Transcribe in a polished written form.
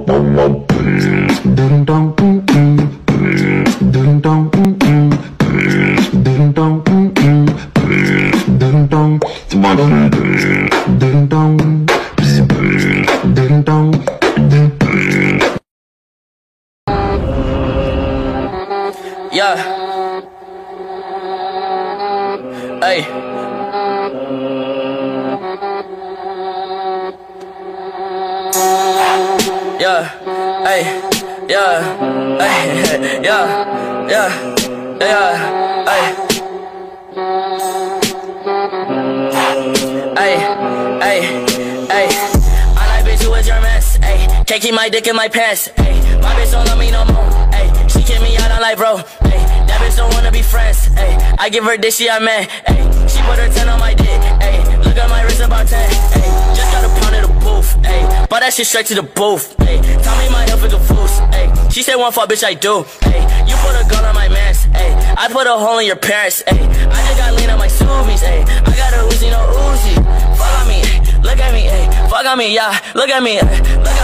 Yeah. Hey. Yeah. Hey. Yeah. Hey. Yeah. Yeah. Yeah. Hey. Hey. Hey. Hey. I like bitch who is your mess. Hey. Can't keep my dick in my pants. Hey. My bitch don't love me no more. Hey. She kick me out, I'm like, bro. Hey. That bitch don't wanna be friends. Hey. I give her dick, she a man. Hey. She put her 10 on my dick. Hey. Look at my wrist about 10. Hey. Just got a pound of the booth. Hey. Bought that shit straight to the booth. Hey. Tell me my health is a foos. Hey. She said one fuck, bitch, I do. Hey. You put a gun on my mans. Hey. I put a hole in your parents. Hey. I just got lean on my Subies. Hey. I got a Uzi, no Uzi. Fuck on me. Look at me. Hey. Fuck on me, yeah. Look at me. Look